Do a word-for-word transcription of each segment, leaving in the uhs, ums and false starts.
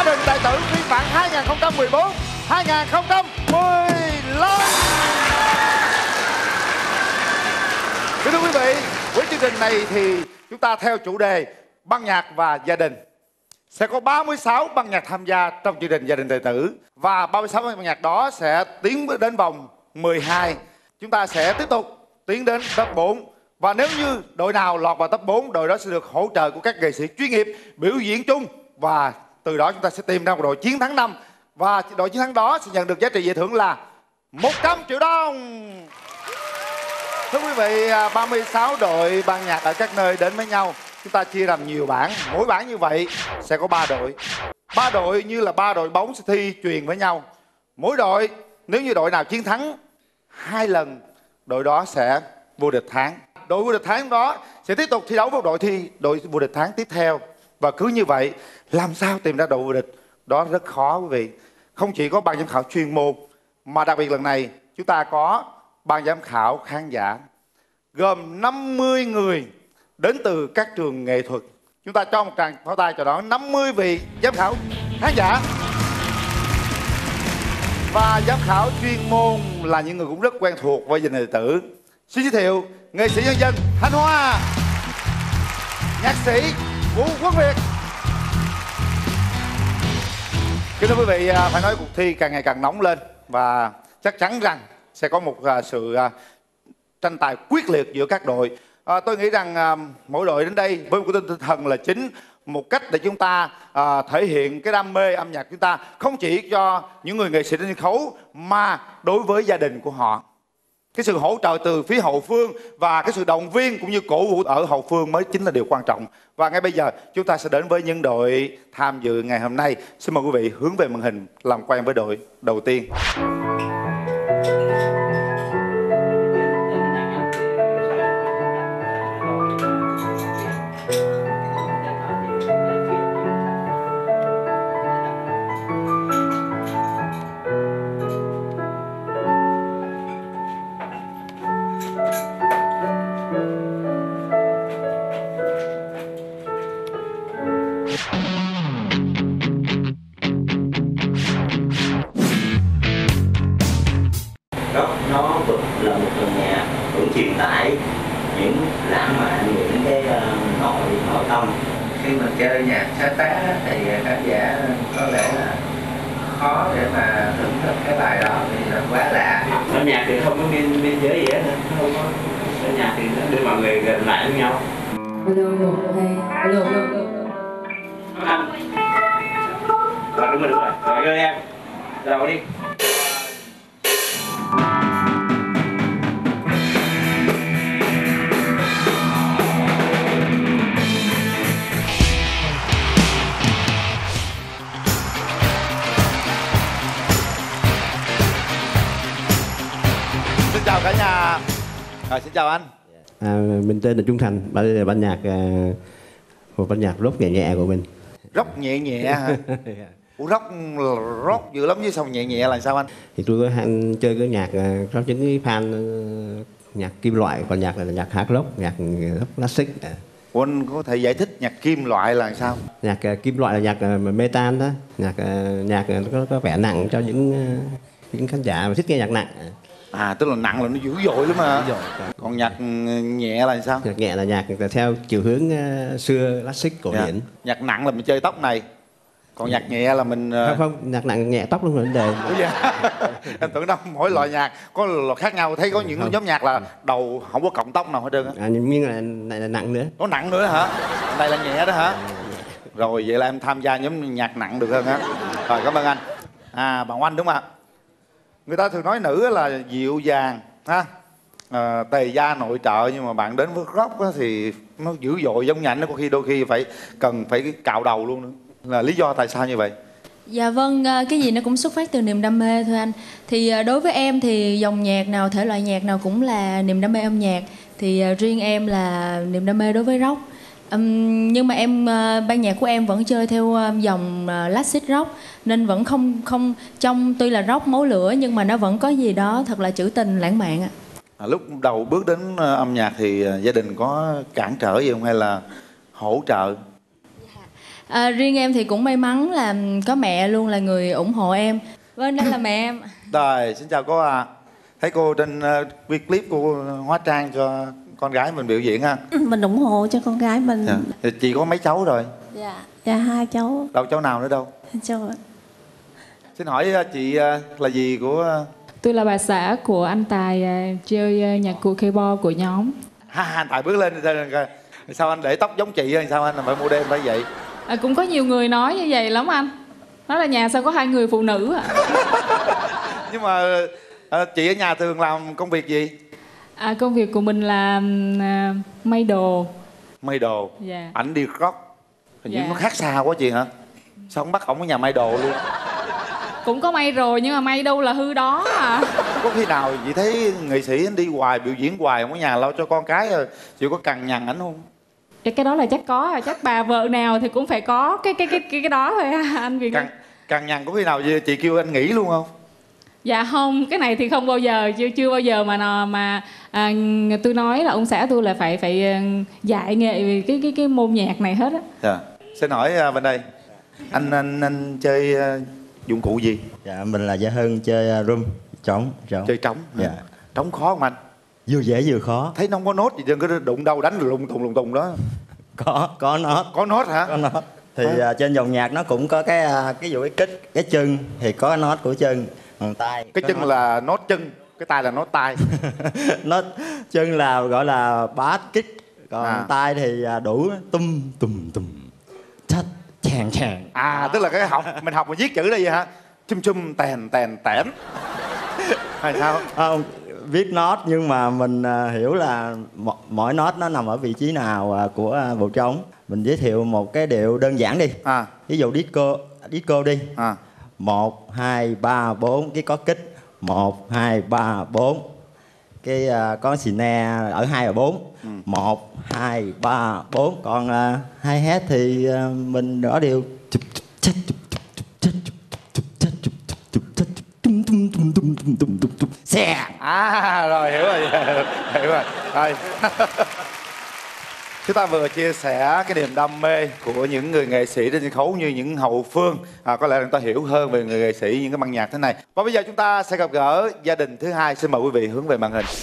Gia đình tài tử phiên bản hai nghìn không trăm mười bốn hai nghìn không trăm mười lăm. Kính thưa quý vị, với chương trình này thì chúng ta theo chủ đề ban nhạc và gia đình. Sẽ có ba mươi sáu ban nhạc tham gia trong chương trình Gia đình tài tử. Và ba mươi sáu ban nhạc đó sẽ tiến đến vòng mười hai. Chúng ta sẽ tiếp tục tiến đến top bốn. Và nếu như đội nào lọt vào top bốn, đội đó sẽ được hỗ trợ của các nghệ sĩ chuyên nghiệp biểu diễn chung. Và từ đó chúng ta sẽ tìm ra một đội chiến thắng năm. Và đội chiến thắng đó sẽ nhận được giá trị giải thưởng là một trăm triệu đồng. Thưa quý vị, ba mươi sáu đội ban nhạc ở các nơi đến với nhau. Chúng ta chia làm nhiều bảng. Mỗi bảng như vậy sẽ có ba đội. Ba đội như là ba đội bóng sẽ thi chuyền với nhau. Mỗi đội, nếu như đội nào chiến thắng hai lần, đội đó sẽ vô địch tháng. Đội vô địch tháng đó sẽ tiếp tục thi đấu với đội thi đội vô địch tháng tiếp theo. Và cứ như vậy, làm sao tìm ra đội vô địch? Đó rất khó quý vị. Không chỉ có ban giám khảo chuyên môn, mà đặc biệt lần này chúng ta có ban giám khảo khán giả gồm năm mươi người đến từ các trường nghệ thuật. Chúng ta cho một tràng pháo tay cho đó năm mươi vị giám khảo khán giả. Và giám khảo chuyên môn là những người cũng rất quen thuộc với gia đình tài tử. Xin giới thiệu nghệ sĩ nhân dân Thanh Hoa, nhạc sĩ Vũ Quốc Việt. Kính thưa quý vị, phải nói cuộc thi càng ngày càng nóng lên và chắc chắn rằng sẽ có một sự tranh tài quyết liệt giữa các đội. À, tôi nghĩ rằng à, mỗi đội đến đây với một cái tinh thần là chính, một cách để chúng ta à, thể hiện cái đam mê âm nhạc chúng ta không chỉ cho những người nghệ sĩ trên sân khấu mà đối với gia đình của họ. Cái sự hỗ trợ từ phía hậu phương và cái sự động viên cũng như cổ vũ ở hậu phương mới chính là điều quan trọng. Và ngay bây giờ chúng ta sẽ đến với những đội tham dự ngày hôm nay. Xin mời quý vị hướng về màn hình làm quen với đội đầu tiên. Rock nó là một phần nhạc cũng truyền tải những lãng mạn, những cái uh, nội nội tâm. Khi mà chơi nhạc sáng tác thì khán giả có lẽ là khó để mà thưởng thức cái bài đó vì nó quá lạ. Âm nhạc thì không có biên biên giới gì hết, không có. Âm nhạc thì nó đưa mọi người gần lại với nhau. Hello, một, hai, hello. Anh. Rồi đúng rồi, đúng rồi. Rồi vô em. Đầu đi. Xin chào cả nhà. À, xin chào anh. À, mình tên là Trung Thành, đây là ban nhạc một ban nhạc rock nhẹ nhẹ của mình. Rock nhẹ nhẹ hả? Ủa rock rock dữ lắm chứ sao nhẹ nhẹ là sao anh? Thì tôi có hay chơi cái nhạc có những cái fan nhạc kim loại, còn nhạc là nhạc hard rock, nhạc rock classic. Ủa anh có thể giải thích nhạc kim loại là sao? Nhạc kim loại là nhạc metal đó, nhạc nhạc có, có vẻ nặng cho những những khán giả mà thích nghe nhạc nặng. À, tức là nặng là nó dữ dội lắm mà. Còn nhạc nhẹ là sao? Nhạc nhẹ là nhạc theo chiều hướng uh, xưa classic cổ dạ. điển. Nhạc nặng là mình chơi tóc này. Còn nhạc nhẹ là mình... Không, không, nhạc nặng nhẹ tóc luôn là vấn đề. Ủa dạ? Em tưởng đâu mỗi loại nhạc có loại khác nhau. Thấy có những không. nhóm nhạc là đầu không có cọng tóc nào hết trơn á. À, nhưng là này là nặng nữa. Có nặng nữa hả? Đây là nhẹ đó hả? Rồi vậy là em tham gia nhóm nhạc nặng được hơn á. Rồi cảm ơn anh. À, bạn Oanh đúng không ạ? Người ta thường nói nữ là dịu dàng ha, à, tề gia nội trợ, nhưng mà bạn đến với rock thì nó dữ dội giống nhảnh, nó có khi đôi khi phải cần phải cạo đầu luôn nữa. Là lý do tại sao như vậy? Dạ vâng, cái gì nó cũng xuất phát từ niềm đam mê thôi anh. Thì đối với em thì dòng nhạc nào, thể loại nhạc nào cũng là niềm đam mê âm nhạc. Thì riêng em là niềm đam mê đối với rock. Um, nhưng mà em uh, ban nhạc của em vẫn chơi theo uh, dòng uh, classic rock, nên vẫn không không trong, tuy là rock máu lửa nhưng mà nó vẫn có gì đó thật là trữ tình lãng mạn ạ. À, lúc đầu bước đến uh, âm nhạc thì uh, gia đình có cản trở gì không hay là hỗ trợ? À, riêng em thì cũng may mắn là có mẹ luôn là người ủng hộ em. Vâng, đây là mẹ em. Rồi, xin chào cô ạ. À. Thấy cô trên uh, quay clip cô hóa trang cho con gái mình biểu diễn ha. Mình ủng hộ cho con gái mình. Dạ. Chị có mấy cháu rồi? Dạ, dạ hai cháu. Đâu cháu nào nữa đâu? Cháu. Xin hỏi uh, chị uh, là gì của... Uh... Tôi là bà xã của anh Tài uh, chơi uh, nhạc cụ keyboard của nhóm. Ha, anh Tài bước lên coi. Sao anh để tóc giống chị hay sao anh phải model phải vậy? À, cũng có nhiều người nói như vậy lắm anh. Nói là nhà sao có hai người phụ nữ à? Nhưng mà à, chị ở nhà thường làm công việc gì? À, công việc của mình là uh, may đồ. May đồ? Dạ. Ảnh đi rock. Hình như Dạ. nó khác xa quá chị hả? Sao không bắt ổng ở nhà may đồ luôn? Cũng có may rồi nhưng mà may đâu là hư đó à. Có khi nào chị thấy nghệ sĩ anh đi hoài biểu diễn hoài không ở nhà lo cho con cái rồi chị có cằn nhằn ảnh không? Cái cái đó là chắc có, chắc bà vợ nào thì cũng phải có cái cái cái cái, cái đó thôi anh Việt. Cằn cằn nhằn có khi nào chị kêu anh nghỉ luôn không? Dạ không, cái này thì không bao giờ, chưa chưa bao giờ mà nào mà à, tôi nói là ông xã tôi là phải phải dạy nghệ về cái cái cái môn nhạc này hết á. Dạ. Xin hỏi uh, bên đây anh anh anh chơi uh, dụng cụ gì? Dạ mình là Gia Hân, chơi uh, room trống trống. Chơi trống. Dạ. Trống khó không anh? Vừa dễ vừa khó. Thấy nó không có nốt gì, cứ đụng đâu đánh lùng tùng lùng tùng đó. Có có nốt. Có nốt hả? Có nốt. Thì uh, trên dòng nhạc nó cũng có cái uh, cái dụ cái kích, cái chân thì có nốt của chân, còn tay. Cái chân nốt. là nốt chân, cái tay là nốt tay. Nốt chân là gọi là bass kích, còn À. tay thì uh, đủ tum tum tum. Chát chàng chàng. À, tức là cái học mình học mình viết chữ đây vậy hả? Chum chum tèn tèn tẻn. Hay sao? Không, viết nốt nhưng mà mình uh, hiểu là mo- mỗi nốt nó nằm ở vị trí nào uh, của uh, bộ trống. Mình giới thiệu một cái điệu đơn giản đi. À. Ví dụ disco, disco đi. À. Một, hai, ba, bốn, cái có kích. Một, hai, ba, bốn. Cái uh, có snare ở hai và bốn. Ừ. Một, hai, ba, bốn. Còn uh, hi-hat thì uh, mình rõ điệu. Xe. À rồi, hiểu rồi. Hiểu rồi. Rồi. Chúng ta vừa chia sẻ cái niềm đam mê của những người nghệ sĩ trên sân khấu như những hậu phương. À, có lẽ chúng ta hiểu hơn về người nghệ sĩ những cái ban nhạc thế này. Và bây giờ chúng ta sẽ gặp gỡ gia đình thứ hai. Xin mời quý vị hướng về màn hình.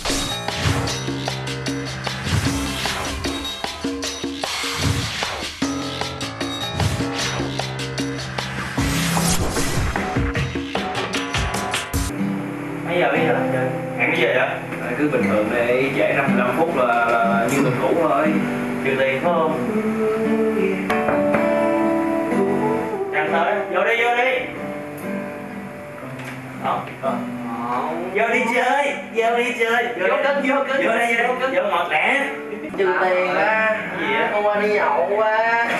Mấy giờ bây giờ chơi? Hẹn cái gì vậy? À, cứ bình thường đi, trễ năm mươi lăm phút là, là, là như tuần cũ thôi. Trừ tiền phải không? Trăng tới, vô đi, vô đi. Đó, đó. Vô đi chơi, vô đi chơi. Vô cất, vô cất. Vô đây, vô cất. Vô ngọt lẹ. Trừ tiền á. Gì á? Hôm qua đi nhậu quá.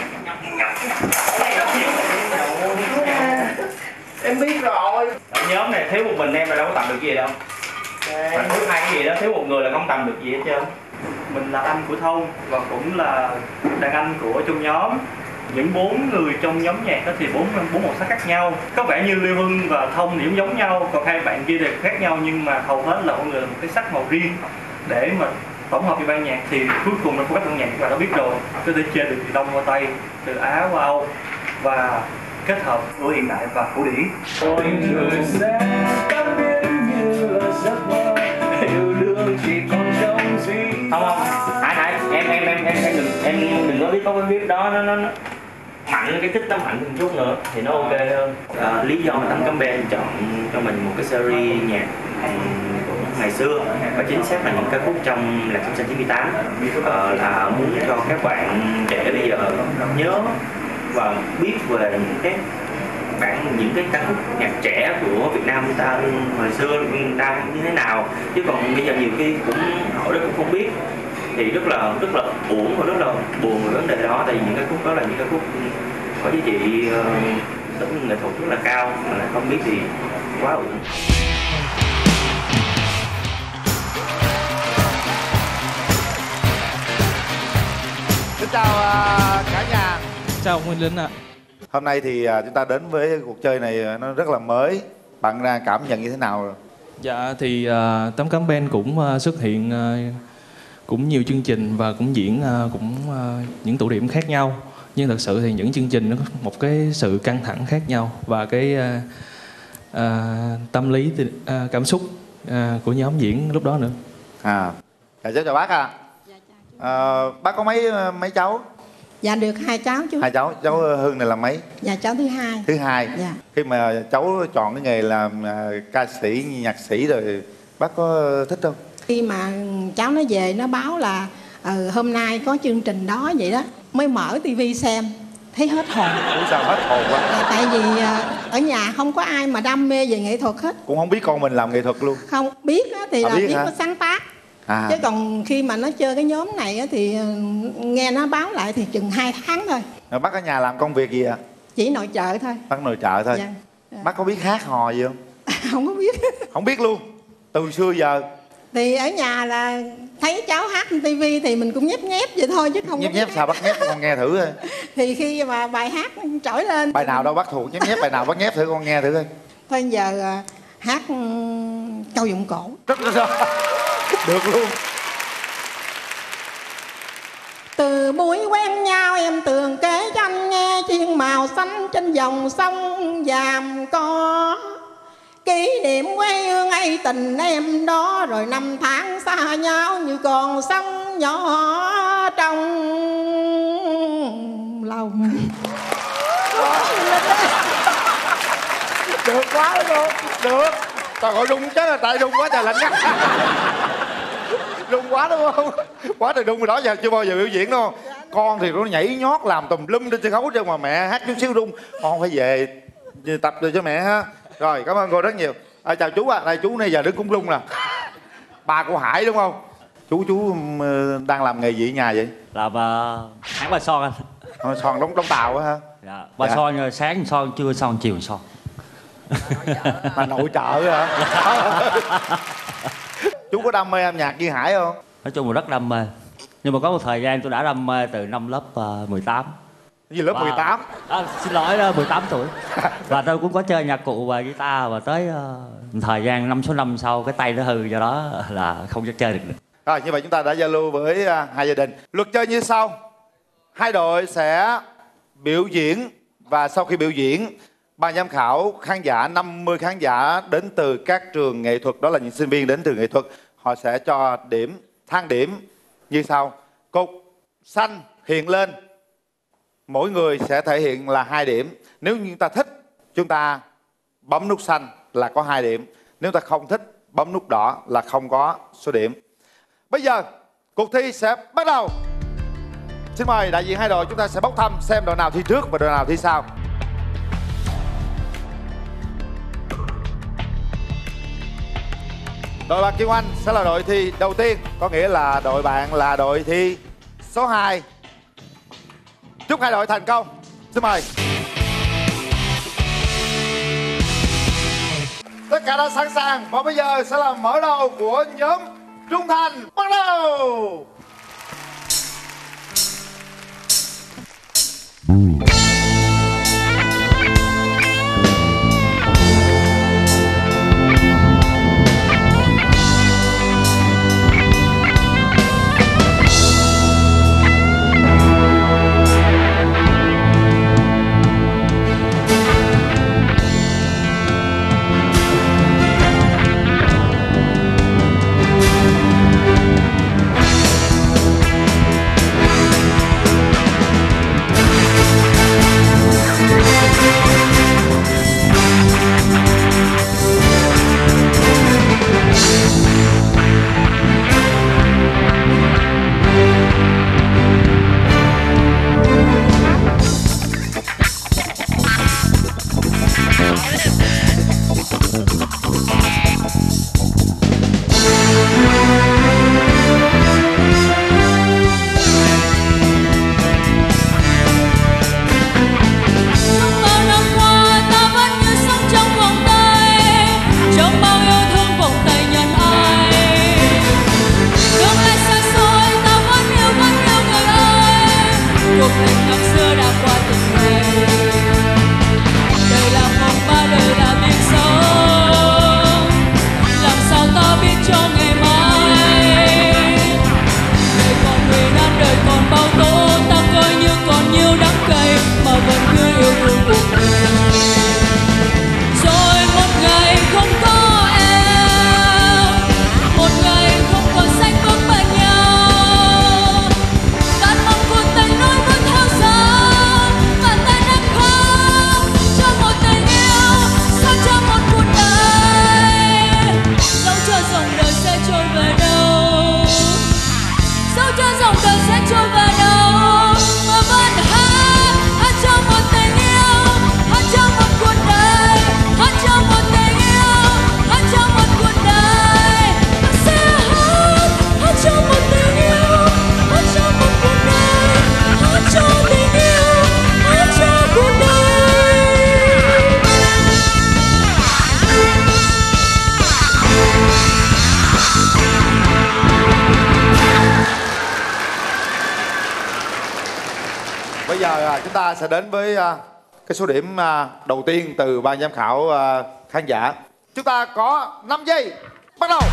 Em biết rồi. Ở nhóm này thiếu một mình em là đâu có tầm được gì đâu. Thành thiếu hai cái gì đó, thiếu một người là không tầm được gì hết trơn. Mình là anh của Thông và cũng là đàn anh của trong nhóm. Những bốn người trong nhóm nhạc đó thì bốn bốn màu sắc khác nhau. Có vẻ như Liêu Hưng và Thông thì cũng giống nhau, còn hai bạn kia thì khác nhau, nhưng mà hầu hết là mỗi người là một cái sắc màu riêng. Để mà tổng hợp về ban nhạc thì cuối cùng là phong cách ban nhạc các bạn đã biết rồi, có thể chơi được từ Đông qua Tây, từ Á qua Âu và kết hợp của hiện đại và cổ điển. Ôi người sẽ biết như là giấc mơ, yêu đương chỉ còn trong suy. Không không, Hải Hải, em em em em em đừng em đừng có biết có cái viết đó nó nó nó mạnh, cái kích nó mạnh một chút nữa thì nó ok hơn. À, lý do mà Tấm Cấm Band chọn cho mình một cái series nhạc của ngày xưa và chính xác là những ca khúc trong Lạc Kim Sa chín mươi tám, à, là muốn cho các bạn trẻ bây giờ nhớ và biết về những cái bản những cái ca khúc nhạc trẻ của Việt Nam chúng ta hồi xưa ta như thế nào, chứ còn bây giờ nhiều khi cũng hỏi đó cũng không biết thì rất là rất là uổng và rất là buồn về vấn đề đó, tại vì những cái khúc đó là những ca khúc có giá trị uh, tính nghệ thuật rất là cao mà lại không biết thì quá uổng. Xin chào uh, cả nhà. Chào Nguyên Linh ạ. Hôm nay thì uh, chúng ta đến với cuộc chơi này uh, nó rất là mới. Bạn ra cảm nhận như thế nào? Dạ thì uh, Tấm Cấm Band cũng uh, xuất hiện uh, cũng nhiều chương trình và cũng diễn uh, cũng uh, những tụ điểm khác nhau. nhưng thật sự thì những chương trình nó có một cái sự căng thẳng khác nhau, và cái à, à, tâm lý à, cảm xúc à, của nhóm diễn lúc đó nữa. À, dạ cháu chào bác à. À, bác có mấy mấy cháu? Dạ được hai cháu chú. Hai cháu, cháu Hương này là mấy? Dạ cháu thứ hai. Thứ hai. Dạ. Khi mà cháu chọn cái nghề làm à, ca sĩ, nhạc sĩ rồi, bác có thích không? Khi mà cháu nó về nó báo là ừ, hôm nay có chương trình đó vậy đó, mới mở tivi xem, thấy hết hồn. Ủa sao hết hồn quá? Là tại vì à, ở nhà không có ai mà đam mê về nghệ thuật hết. Cũng không biết con mình làm nghệ thuật luôn. Không biết á, thì À, là biết biết hả? có sáng tác. À. Chứ còn khi mà nó chơi cái nhóm này á, thì ừ, nghe nó báo lại thì chừng hai tháng thôi. Rồi bác ở nhà làm công việc gì ạ? Chỉ nội trợ thôi. Bác nội trợ thôi. Dạ. Bác có biết hát hò gì không? Không có biết. Không biết luôn. Từ xưa giờ. Thì ở nhà là thấy cháu hát trên tivi thì mình cũng nhép nhép vậy thôi chứ không Nhép có nhép biết sao bác nhép con nghe thử coi. thì khi mà bài hát trỗi lên Bài nào đâu bác thuộc nhép nhép bài nào bác nhép thử con nghe thử coi. thôi giờ à, hát um, câu dụng cổ. Rất là được luôn. Từ buổi quen nhau em tường kể cho anh nghe chuyện màu xanh trên dòng sông Vàm Co, kỷ niệm quê hương ấy tình em đó, rồi năm tháng xa nhau như con sông nhỏ trong lòng. Được quá luôn. Được. Trời ơi rung chắc là tại rung quá trời lạnh ngắt. Rung quá đúng không? Quá trời rung rồi đó, giờ chưa bao giờ biểu diễn đâu. Con thì nó nhảy nhót làm tùm lum trên sân khấu chứ mà mẹ hát chút xíu rung. Con phải về tập được cho mẹ ha. Rồi cảm ơn cô rất nhiều. À, chào chú ạ, à. Đây chú này giờ đứng cũng rung nè. Bà của Hải đúng không? Chú chú um, đang làm nghề gì ở nhà vậy? Làm uh, hãng ba son anh. À, son đóng đóng tàu á hả? Dạ. Ba Dạ. son sáng son, trưa son, chiều son. Mà nội trợ hả? Chú có đam mê âm nhạc như Hải không? Nói chung là rất đam mê. Nhưng mà có một thời gian tôi đã đam mê từ năm lớp uh, mười tám. Gì lớp Và... mười tám? À, xin lỗi đó, mười tám tuổi. Và tôi cũng có chơi nhạc cụ và guitar, và tới uh, thời gian năm số năm sau cái tay nó hư, do đó là không có chơi được nữa. Rồi như vậy chúng ta đã giao lưu với uh, hai gia đình. Luật chơi như sau. Hai đội sẽ biểu diễn, và sau khi biểu diễn, ban giám khảo, khán giả, năm mươi khán giả đến từ các trường nghệ thuật, đó là những sinh viên đến từ nghệ thuật, họ sẽ cho điểm, thang điểm như sau. Cục xanh hiện lên, mỗi người sẽ thể hiện là hai điểm. Nếu như chúng ta thích, chúng ta bấm nút xanh là có hai điểm. Nếu ta không thích, bấm nút đỏ là không có số điểm. Bây giờ cuộc thi sẽ bắt đầu. Xin mời đại diện hai đội, chúng ta sẽ bốc thăm xem đội nào thi trước và đội nào thi sau. Đội bạn Kim Anh sẽ là đội thi đầu tiên, có nghĩa là đội bạn là đội thi số hai. Chúc hai đội thành công. Xin mời. Tất cả đã sẵn sàng và bây giờ sẽ là mở đầu của nhóm Trung Thành. Bắt đầu. cay mà vẫn cứ yêu thương cuộc đời. Rồi một ngày không có em, một ngày không còn sách bước bên nhau, tan mong cuộc tình nối vẫn theo gió, và ta đã khóc cho một tình yêu, sao cho một cuộc đời. Dẫu cho dòng đời sẽ trôi về đâu, dẫu cho dòng đời sẽ trôi về đâu, mà vẫn hát, hát cho một tình yêu, hát cho một cuộc đời, hát cho một tình yêu, hát cho một cuộc đời. Ta sẽ hát, hát cho một tình yêu, hát cho một cuộc đời, hát cho tình yêu, hát cho cuộc đời. Bây giờ à, chúng ta sẽ đến với à, cái số điểm à, đầu tiên từ ban giám khảo à, khán giả. Chúng ta có năm giây, bắt đầu.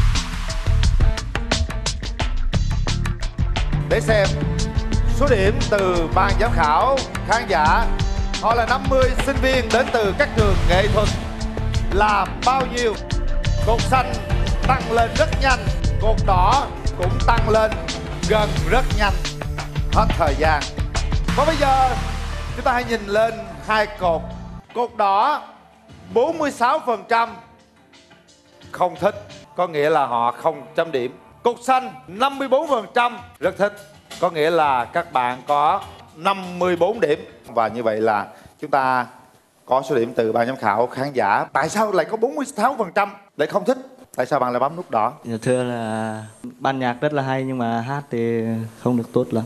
Để xem số điểm từ ban giám khảo khán giả, họ là năm mươi sinh viên đến từ các trường nghệ thuật, là bao nhiêu? Cột xanh tăng lên rất nhanh, cột đỏ cũng tăng lên gần rất nhanh. Hết thời gian. Và bây giờ chúng ta hãy nhìn lên hai cột. Cột đỏ bốn mươi sáu phần trăm không thích, có nghĩa là họ không chấm điểm. Cột xanh năm mươi bốn phần trăm rất thích, có nghĩa là các bạn có năm mươi bốn điểm. Và như vậy là chúng ta có số điểm từ ban giám khảo khán giả. Tại sao lại có bốn mươi sáu phần trăm lại không thích? Tại sao bạn lại bấm nút đỏ? Dạ thưa là ban nhạc rất là hay nhưng mà hát thì không được tốt lắm.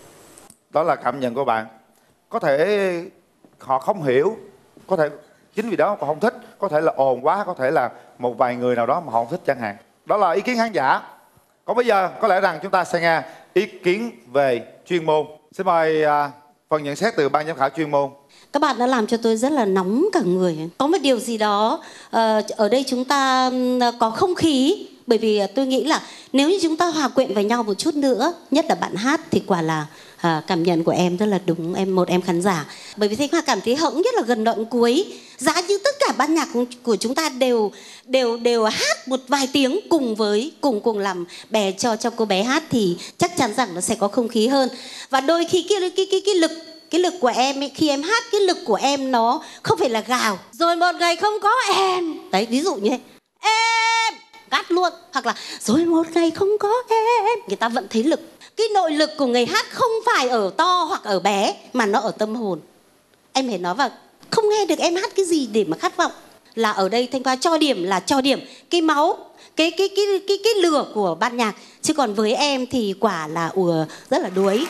Đó là cảm nhận của bạn. Có thể họ không hiểu, có thể chính vì đó họ không thích, có thể là ồn quá, có thể là một vài người nào đó mà họ không thích chẳng hạn. Đó là ý kiến khán giả. Còn bây giờ có lẽ rằng chúng ta sẽ nghe ý kiến về chuyên môn. Xin mời à, phần nhận xét từ ban giám khảo chuyên môn. Các bạn đã làm cho tôi rất là nóng cả người. Có một điều gì đó uh, ở đây chúng ta có không khí. Bởi vì tôi nghĩ là nếu như chúng ta hòa quyện với nhau một chút nữa, nhất là bạn hát thì quả là à, cảm nhận của em rất là đúng, em một em khán giả. Bởi vì Thanh Hoa cảm thấy hững nhất là gần đoạn cuối, giá như tất cả ban nhạc của chúng ta đều đều đều hát một vài tiếng cùng với cùng cùng làm bè cho cho cô bé hát thì chắc chắn rằng nó sẽ có không khí hơn. Và đôi khi cái cái cái cái lực cái lực của em ấy, khi em hát cái lực của em nó không phải là gào. Rồi một ngày không có em. Đấy, ví dụ như thế. Em cắt luôn, hoặc là rồi một ngày không có em, người ta vẫn thấy lực. Cái nội lực của người hát không phải ở to hoặc ở bé mà nó ở tâm hồn. Em hãy nói vào không nghe được em hát cái gì để mà khát vọng. Là ở đây Thanh Hoa cho điểm là cho điểm cái máu, cái cái cái cái cái lửa của ban nhạc, chứ còn với em thì quả là ùa rất là đuối.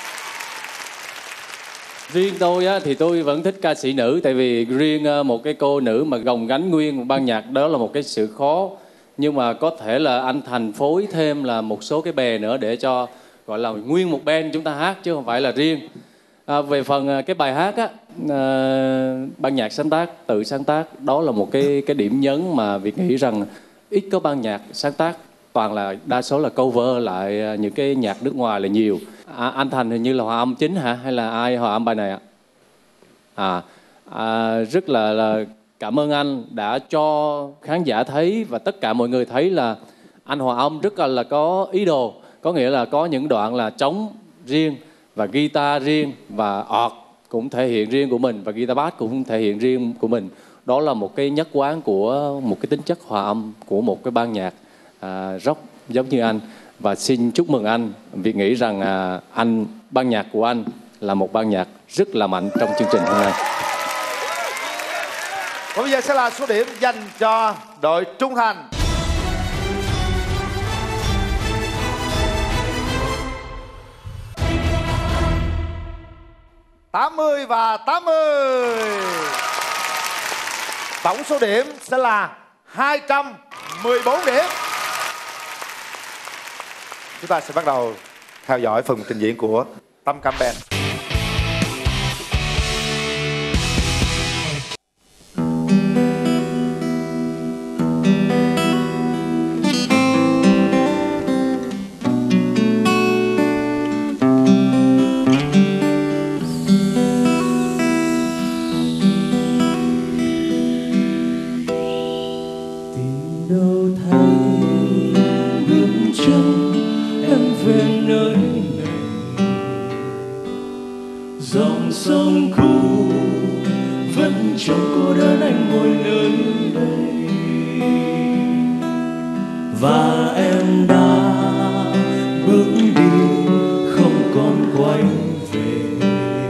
Riêng tôi á, thì tôi vẫn thích ca sĩ nữ. Tại vì riêng một cái cô nữ mà gồng gánh nguyên một ban nhạc đó là một cái sự khó. Nhưng mà có thể là anh Thành phối thêm là một số cái bè nữa để cho gọi là nguyên một band chúng ta hát chứ không phải là riêng. À, về phần cái bài hát á, à, ban nhạc sáng tác, tự sáng tác, đó là một cái cái điểm nhấn mà Việt nghĩ rằng ít có ban nhạc sáng tác, toàn là đa số là cover lại những cái nhạc nước ngoài là nhiều. À, anh Thành hình như là hòa âm chính hả, hay là ai hòa âm bài này ạ? À, à, rất là, là cảm ơn anh đã cho khán giả thấy và tất cả mọi người thấy là anh hòa âm rất là, là có ý đồ. Có nghĩa là có những đoạn là trống riêng và guitar riêng và ọt cũng thể hiện riêng của mình và guitar bass cũng thể hiện riêng của mình. Đó là một cái nhất quán của một cái tính chất hòa âm của một cái ban nhạc à, rock giống như anh. Và xin chúc mừng anh. Việt nghĩ rằng à, anh ban nhạc của anh là một ban nhạc rất là mạnh trong chương trình hôm nay. Và bây giờ sẽ là số điểm dành cho đội Trung Thành. tám mươi và tám mươi. Tổng số điểm sẽ là hai trăm mười bốn điểm. Chúng ta sẽ bắt đầu theo dõi phần trình diễn của Tâm Cam Band. sông cũ vẫn trong cô đơn anh ngồi nơi đây, và em đã bước đi không còn quay về.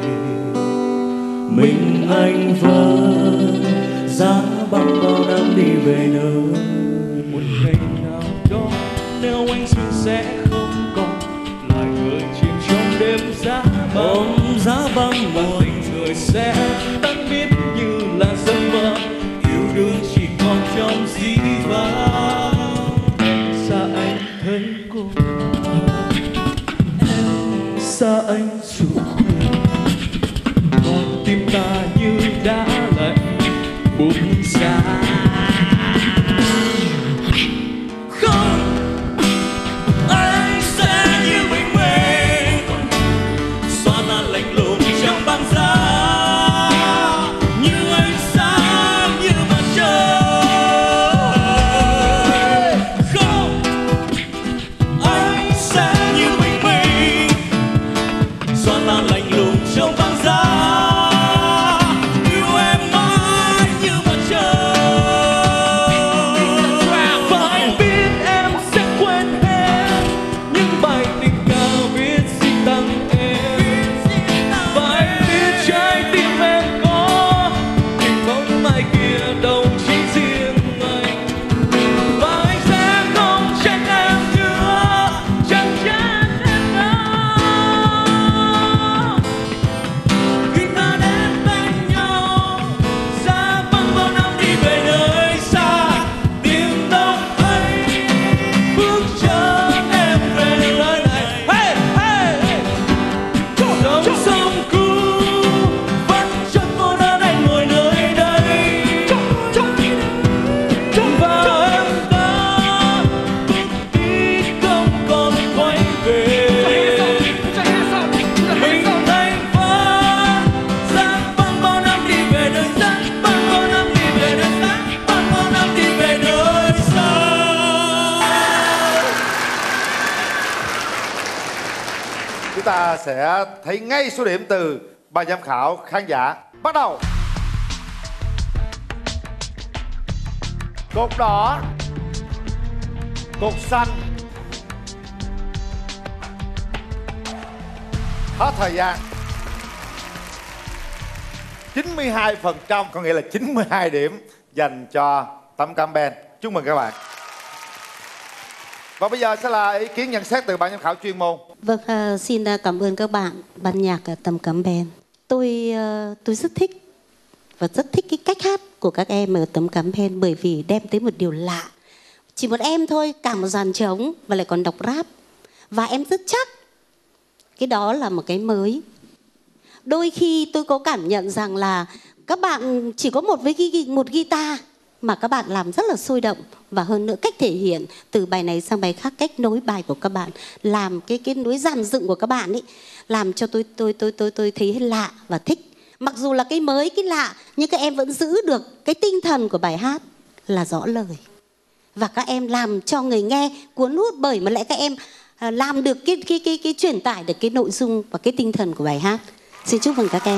Mình anh vẫn giá băng bao năm đi về nơi. Một ngày nào đó nếu anh xin sẽ không còn lại người chìm trong đêm giá băng, giá băng một tình người sẽ tan biến như là giấc mơ, yêu đương chỉ còn trong dĩ vãng. Xa anh thấy cô, em xa anh dù con tim ta như đã lạnh buông xa. Không, anh sẽ như bình minh xóa tan lạnh lùng trong băng giá, như ánh sáng như mặt trời. Không, anh sẽ như bình minh xóa tan lạnh lùng trong băng giá, yêu em mãi như mặt trời. Và anh biết em sẽ quên hết những bài tình ca viết xin tặng em, và anh biết trái tim em có hình bóng mai kia đâu chỉ riêng anh, và anh sẽ không trách em nữa, chẳng trách em nữa. Khi ta đến bên nhau, xa băng bao năm đi về nơi xa, tìm đâu thấy bước chân em về nơi này. Hey, hey, hey. Dòng sông cũ vẫn chân cô đơn anh ngồi nơi đây, và em đã bước đi không còn quay về. Mình anh vẫn dắt băng bao năm đi về nơi xa, băng bao năm đi về nơi xa, băng bao năm đi về nơi xa. Chúng ta sẽ thấy ngay số điểm từ ban giám khảo khán giả. Bắt đầu. Cột đỏ, cột xanh. Hết thời gian. chín mươi hai phần trăm, có nghĩa là chín mươi hai điểm dành cho tấm cam Ben. Chúc mừng các bạn. Và bây giờ sẽ là ý kiến nhận xét từ ban giám khảo chuyên môn. Vâng, à, xin à, cảm ơn các bạn ban nhạc à, Tấm Cám Ben. Tôi à, tôi rất thích và rất thích cái cách hát của các em ở Tấm Cám Ben, bởi vì đem tới một điều lạ. Chỉ một em thôi, cả một dàn trống và lại còn đọc rap, và em rất chắc cái đó là một cái mới. Đôi khi tôi có cảm nhận rằng là các bạn chỉ có một với ghi- một guitar mà các bạn làm rất là sôi động, và hơn nữa cách thể hiện từ bài này sang bài khác, cách nối bài của các bạn, làm cái cái nối dàn dựng của các bạn ấy, làm cho tôi tôi tôi tôi tôi thấy lạ và thích. Mặc dù là cái mới, cái lạ, nhưng các em vẫn giữ được cái tinh thần của bài hát là rõ lời, và các em làm cho người nghe cuốn hút, bởi mà lại các em à, làm được cái cái cái cái truyền tải được cái nội dung và cái tinh thần của bài hát. Xin chúc mừng các em.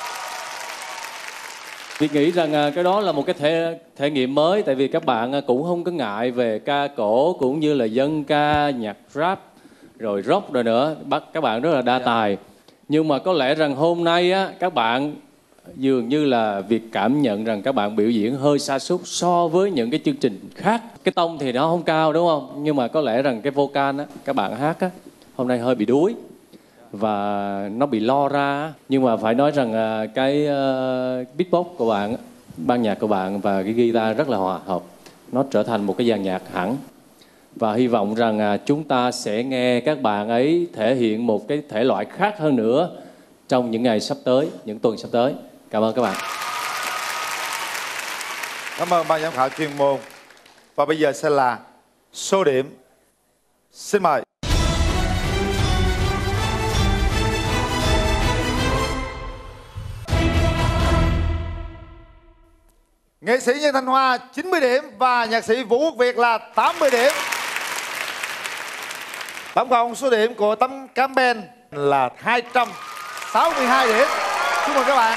Tôi nghĩ rằng à, cái đó là một cái thể thể nghiệm mới, tại vì các bạn à, cũng không có ngại về ca cổ cũng như là dân ca, nhạc rap, rồi rock rồi nữa. Bắt các bạn rất là đa tài. Nhưng mà có lẽ rằng hôm nay á, các bạn dường như là việc cảm nhận rằng các bạn biểu diễn hơi sa sút so với những cái chương trình khác. Cái tông thì nó không cao đúng không? Nhưng mà có lẽ rằng cái vocal á, các bạn hát á, hôm nay hơi bị đuối và nó bị lo ra. Nhưng mà phải nói rằng à, cái uh, beatbox của bạn, ban nhạc của bạn và cái guitar rất là hòa hợp. Nó trở thành một cái dàn nhạc hẳn. Và hy vọng rằng à, chúng ta sẽ nghe các bạn ấy thể hiện một cái thể loại khác hơn nữa trong những ngày sắp tới, những tuần sắp tới. Cảm ơn các bạn. Cảm ơn ban giám khảo chuyên môn. Và bây giờ sẽ là số điểm. Xin mời. Nghệ sĩ Nhân Thanh Hoa chín mươi điểm và nhạc sĩ Vũ Quốc Việt là tám mươi điểm. Tổng cộng số điểm của Tấm Cám Ben là hai trăm sáu mươi hai điểm. Chúc mừng các bạn.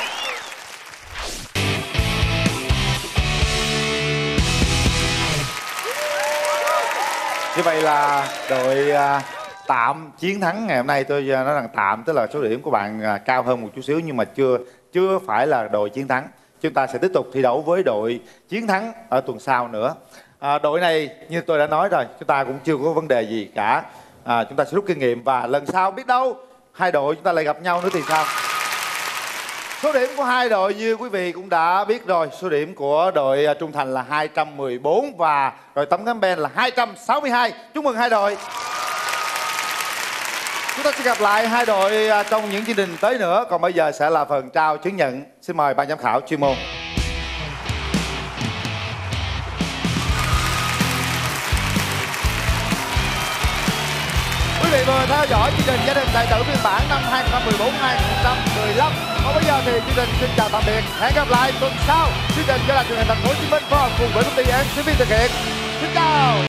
Như vậy là đội à, tạm chiến thắng ngày hôm nay. Tôi à, nói rằng tạm tức là số điểm của bạn à, cao hơn một chút xíu, nhưng mà chưa chưa phải là đội chiến thắng. Chúng ta sẽ tiếp tục thi đấu với đội chiến thắng ở tuần sau nữa. À, đội này như tôi đã nói rồi, chúng ta cũng chưa có vấn đề gì cả. À, chúng ta sẽ rút kinh nghiệm và lần sau biết đâu hai đội chúng ta lại gặp nhau nữa thì sao. Số điểm của hai đội như quý vị cũng đã biết rồi. Số điểm của đội Trung Thành là hai trăm mười bốn và đội Tấm Cám Ben là hai trăm sáu mươi hai. Chúc mừng hai đội. Chúng ta sẽ gặp lại hai đội trong những chương trình tới nữa. Còn bây giờ sẽ là phần trao chứng nhận. Xin mời ban giám khảo chuyên môn. Quý vị vừa theo dõi chương trình Gia đình Tài tử phiên bản năm hai không một bốn hai không một lăm. Còn bây giờ thì chương trình xin chào tạm biệt. Hẹn gặp lại tuần sau. Chương trình do là truyền hình Thành phố Hồ Chí Minh phối hợp cùng với công ty em xê vê thực hiện. Xin chào.